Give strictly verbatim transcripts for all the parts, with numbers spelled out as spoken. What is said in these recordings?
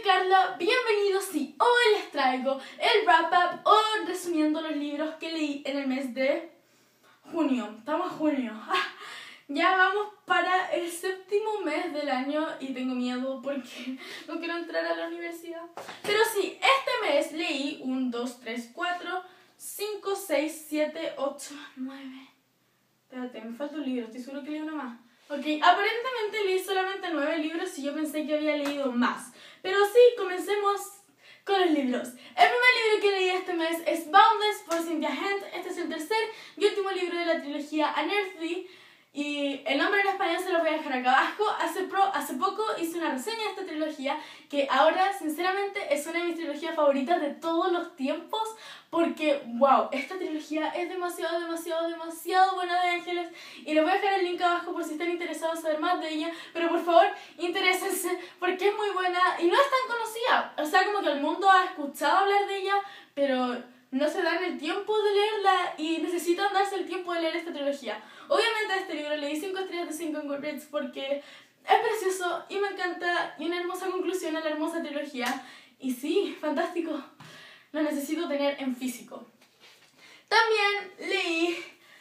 Carla, bienvenidos y hoy les traigo el wrap-up o resumiendo los libros que leí en el mes de junio. Estamos en junio. Ya vamos para el séptimo mes del año y tengo miedo porque no quiero entrar a la universidad. Pero sí, este mes leí uno, dos, tres, cuatro, cinco, seis, siete, ocho, nueve. Espérate, me falta un libro, estoy seguro que leí uno más. Ok, aparentemente leí solamente nueve libros y yo pensé que había leído más. Pero sí, comencemos con los libros. El primer libro que leí este mes es Boundless por Cynthia Hand. Este es el tercer y último libro de la trilogía Unearthly. Y el nombre en español se lo voy a dejar acá abajo. Hace, pro, hace poco hice una reseña de esta trilogía que ahora, sinceramente, es una de mis trilogías favoritas de todos los tiempos. Porque, wow, esta trilogía es demasiado, demasiado, demasiado buena de Ángeles. Y les voy a dejar el link abajo por si están interesados en saber más de ella. Pero por favor, interésense porque es muy buena y no es tan conocida. O sea, como que el mundo ha escuchado hablar de ella, pero no se dan el tiempo de leerla y necesitan darse el tiempo de leer esta trilogía. Obviamente a este libro le di cinco estrellas de cinco en Goodreads porque es precioso y me encanta y una hermosa conclusión a la hermosa trilogía. Y sí, fantástico. Lo necesito tener en físico. También leí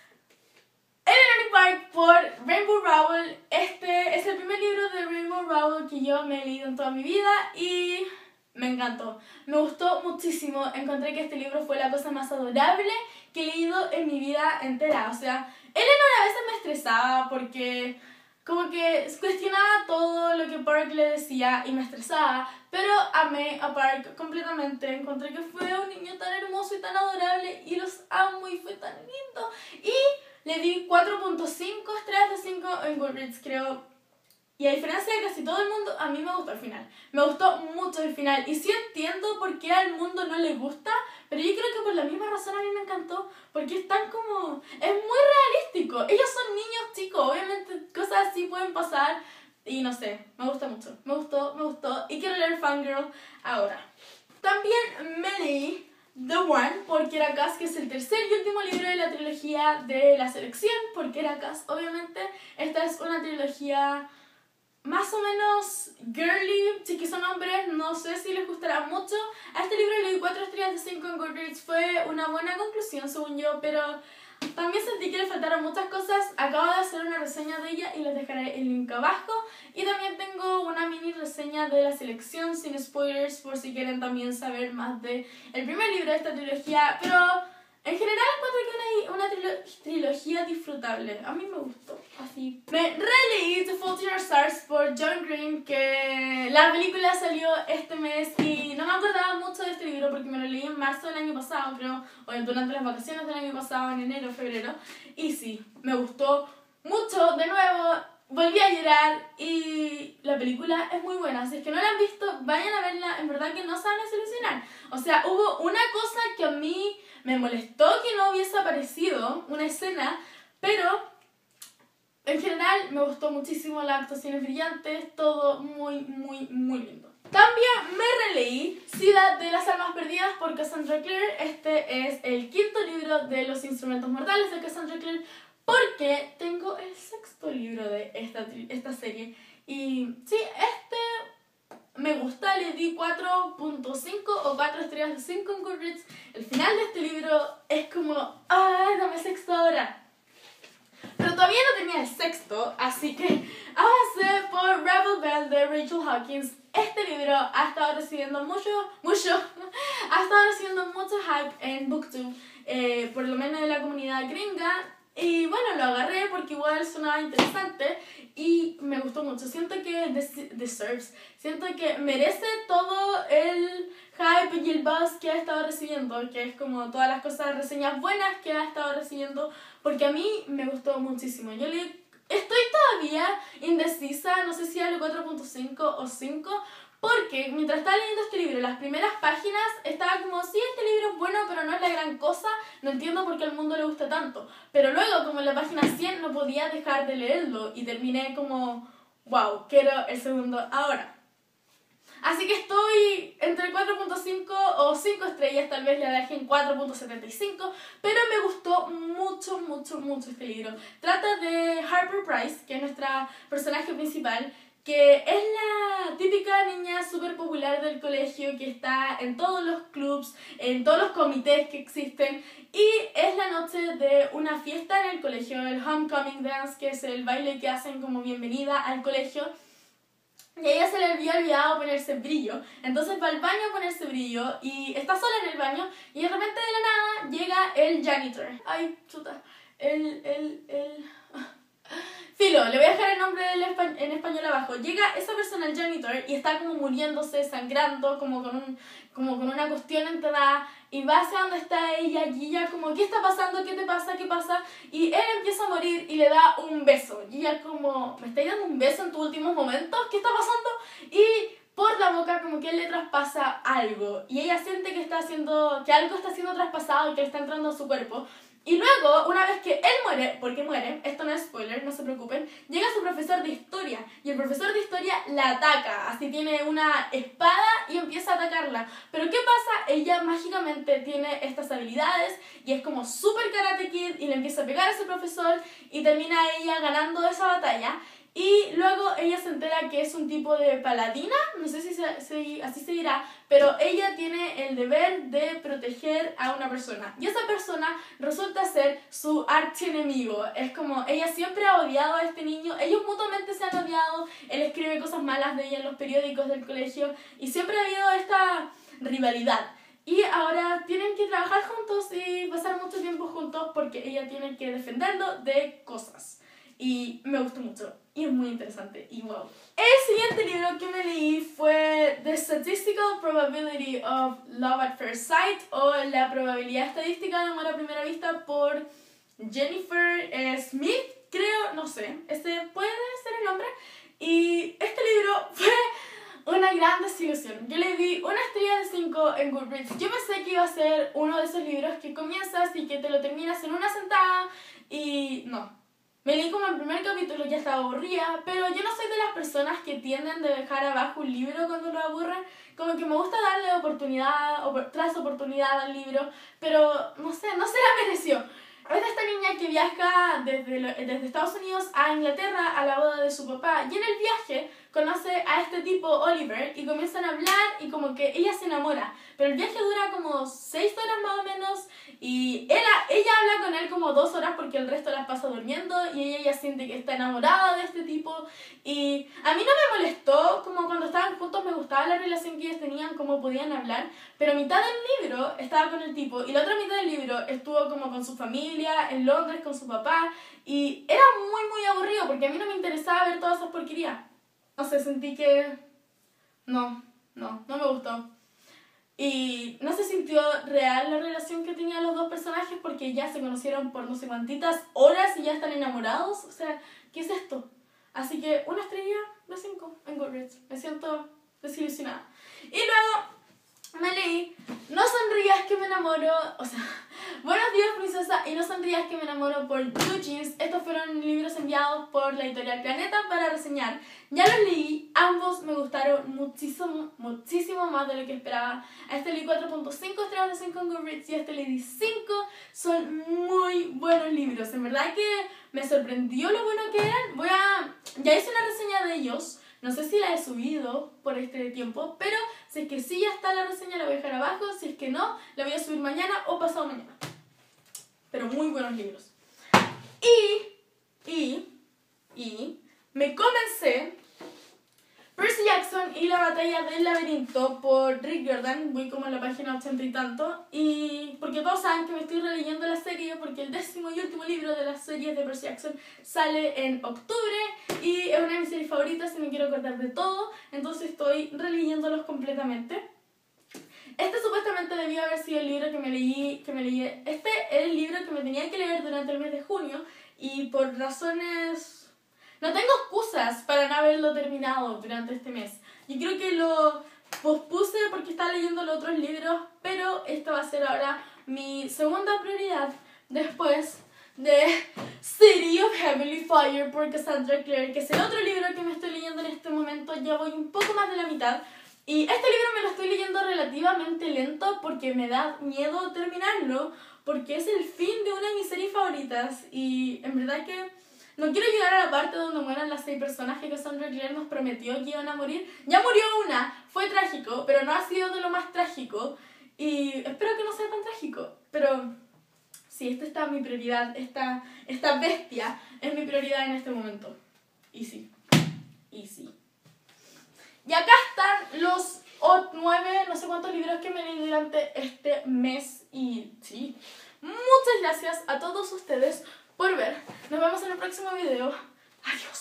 Eleanor Park por Rainbow Rowell. Este es el primer libro de Rainbow Rowell que yo me he leído en toda mi vida y me encantó. Me gustó muchísimo. Encontré que este libro fue la cosa más adorable que he leído en mi vida entera. O sea, Eleanor a veces me estresaba porque como que cuestionaba todo lo que Park le decía y me estresaba, pero amé a Park completamente. Encontré que fue un niño tan hermoso y tan adorable y los amo y fue tan lindo. Y le di cuatro punto cinco estrellas de cinco en Goodreads, creo. Y a diferencia de casi todo el mundo, a mí me gustó el final. Me gustó mucho el final. Y sí entiendo por qué al mundo no le gusta, pero yo creo que por la misma razón a mí me encantó. Porque es tan como... es muy realístico. Ellos son niños chicos, obviamente cosas así pueden pasar. Y no sé, me gusta mucho. Me gustó, me gustó. Y quiero leer Fangirl ahora. También me leí The One por Kiera Cass, que es el tercer y último libro de la trilogía de La Selección por Kiera Cass, obviamente. Esta es una trilogía más o menos girly, si que son hombres, no sé si les gustará mucho. A este libro le di cuatro estrellas de cinco en Goodreads, fue una buena conclusión según yo, pero también sentí que le faltaron muchas cosas. Acabo de hacer una reseña de ella y les dejaré el link abajo. Y también tengo una mini reseña de La Selección sin spoilers por si quieren también saber más de el primer libro de esta trilogía, pero en general encuentro que es una, una trilo trilogía disfrutable. A mí me gustó, así. Me releí The Fault in Our Stars por John Green, que la película salió este mes y no me acordaba mucho de este libro porque me lo leí en marzo del año pasado, creo, o durante las vacaciones del año pasado, en enero, febrero. Y sí, me gustó mucho, de nuevo, volví a llorar y la película es muy buena. Si es que no la han visto, vayan a verla, en verdad que no se van a desilusionar. O sea, hubo una cosa que a mí me molestó que no hubiese aparecido, una escena, pero en general me gustó muchísimo, las actuaciones brillantes, todo muy, muy, muy lindo. También me releí Ciudad de las Almas Perdidas por Cassandra Clare. Este es el quinto libro de los instrumentos mortales de Cassandra Clare porque tengo el sexto libro de esta, esta serie. Y sí, este me gusta, le di cuatro punto cinco o cuatro estrellas de cinco en Goodreads. El final de este libro es como, ¡ay, dame sexto ahora! Pero todavía no tenía el sexto, así que avancé por Rebel Belle de Rachel Hawkins. Este libro ha estado recibiendo mucho, mucho, ha estado recibiendo mucho hype en BookTube, eh, por lo menos en la comunidad gringa. Y bueno, lo agarré porque igual sonaba interesante y me gustó mucho. Siento que deserves, siento que merece todo el hype y el buzz que ha estado recibiendo, que es como todas las cosas, reseñas buenas que ha estado recibiendo, porque a mí me gustó muchísimo. Yo le estoy todavía indecisa, no sé si darle cuatro punto cinco o cinco, porque mientras estaba leyendo este libro, las primeras páginas estaba como, sí, este libro es bueno, pero no es la gran cosa, no entiendo por qué al mundo le gusta tanto. Pero luego, como en la página cien, no podía dejar de leerlo y terminé como, wow, quiero el segundo ahora. Así que estoy entre cuatro punto cinco o cinco estrellas, tal vez le dejé en cuatro punto setenta y cinco, pero me gustó mucho, mucho, mucho este libro. Trata de Harper Price, que es nuestra personaje principal, que es la típica niña súper popular del colegio que está en todos los clubs, en todos los comités que existen, y es la noche de una fiesta en el colegio, el Homecoming Dance, que es el baile que hacen como bienvenida al colegio. Y a ella se le había olvidado ponerse brillo, entonces va al baño a ponerse brillo y está sola en el baño y de repente de la nada llega el janitor. Ay, chuta, el... el... el... Filo, le voy a dejar el nombre en español abajo. Llega esa persona, el janitor, y está como muriéndose, sangrando, como con, un, como con una cuestión enterrada, y va hacia donde está ella, y ella como, ¿qué está pasando? ¿Qué te pasa? ¿Qué pasa? Y él empieza a morir y le da un beso. Y ella como, ¿me estáis dando un beso en tus últimos momentos? ¿Qué está pasando? Y por la boca como que él le traspasa algo, y ella siente que está haciendo, que algo está siendo traspasado y que le está entrando a su cuerpo. Y luego, una vez que él muere, porque muere, esto no es spoiler, no se preocupen, llega su profesor de historia, y el profesor de historia la ataca, así tiene una espada y empieza a atacarla. Pero ¿qué pasa? Ella mágicamente tiene estas habilidades y es como super Karate Kid y le empieza a pegar a ese profesor y termina ella ganando esa batalla. Y luego ella se entera que es un tipo de paladina, no sé si, se, si así se dirá, pero ella tiene el deber de proteger a una persona. Y esa persona resulta ser su archienemigo. Es como, ella siempre ha odiado a este niño, ellos mutuamente se han odiado, él escribe cosas malas de ella en los periódicos del colegio y siempre ha habido esta rivalidad. Y ahora tienen que trabajar juntos y pasar mucho tiempo juntos porque ella tiene que defenderlo de cosas. Y me gustó mucho y es muy interesante y wow. El siguiente libro que me leí fue The Statistical Probability of Love at First Sight, o La probabilidad estadística de amor a primera vista, por Jennifer eh, Smith, creo, no sé, este puede ser el nombre. Y este libro fue una gran desilusión. Yo le di una estrella de cinco en Goodreads. Yo pensé que iba a ser uno de esos libros que comienzas y que te lo terminas en una sentada y no. Me leí como el primer capítulo, ya estaba aburrida, pero yo no soy de las personas que tienden de dejar abajo un libro cuando lo aburren. Como que me gusta darle oportunidad o tras oportunidad al libro, pero no sé, no se la mereció. Es de esta niña que viaja desde, lo, desde Estados Unidos a Inglaterra a la boda de su papá, y en el viaje conoce a este tipo Oliver y comienzan a hablar y como que ella se enamora. Pero el viaje dura como seis horas más o menos y él, ella habla con él como dos horas porque el resto las pasa durmiendo, y ella ya siente que está enamorada de este tipo. Y a mí no me molestó, como cuando estaban juntos me gustaba la relación que ellos tenían, cómo podían hablar, pero mitad del libro estaba con el tipo y la otra mitad del libro estuvo como con su familia en Londres con su papá, y era muy muy aburrido porque a mí no me interesaba ver todas esas porquerías. No sé, sentí que... No, no, no me gustó. Y no se sintió real la relación que tenían los dos personajes porque ya se conocieron por no sé cuantitas horas y ya están enamorados. O sea, ¿qué es esto? Así que una estrella de cinco en Goodreads. Me siento desilusionada. Y luego me leí No sonrías que me enamoro, o sea, Buenos días princesa y No sonrías que me enamoro por Blue Jeans. Estos fueron libros enviados por la editorial Planeta para reseñar. Ya los leí, ambos me gustaron muchísimo, muchísimo más de lo que esperaba. A este leí cuatro punto cinco estrellas de cinco en Goodreads y a este le di cinco. Son muy buenos libros, en verdad que me sorprendió lo bueno que eran. Voy a... Ya hice una reseña de ellos. No sé si la he subido por este tiempo, pero si es que sí ya está la reseña la voy a dejar abajo, si es que no, la voy a subir mañana o pasado mañana. Pero muy buenos libros. Y, y, y, me comencé Percy Jackson y la batalla del laberinto por Rick Jordan. Voy como en la página ochenta y tanto. Y porque todos saben que me estoy releyendo la serie porque el décimo y último libro de las series de Percy Jackson sale en octubre y es una de mis series favoritas y me quiero acordar de todo. Entonces estoy releyéndolos completamente. Este supuestamente debió haber sido el libro que me leí, que me leí. Este era el libro que me tenía que leer durante el mes de junio y por razones... No tengo excusas para no haberlo terminado durante este mes. Yo creo que lo pospuse porque estaba leyendo los otros libros, pero esta va a ser ahora mi segunda prioridad después de City of Heavenly Fire por Cassandra Clare, que es el otro libro que me estoy leyendo en este momento. Ya voy un poco más de la mitad. Y este libro me lo estoy leyendo relativamente lento porque me da miedo terminarlo, porque es el fin de una de mis series favoritas y en verdad que No quiero llegar a la parte donde mueran las seis personas que Cassandra Clare nos prometió que iban a morir. Ya murió una, fue trágico, pero no ha sido de lo más trágico. Y espero que no sea tan trágico. Pero sí, esta está mi prioridad. Esta, esta bestia es mi prioridad en este momento. Y sí, y sí. Y acá están los o, nueve, no sé cuántos libros que me leí durante este mes. Y sí, muchas gracias a todos ustedes por ver. Nos vemos en el próximo video. Adiós.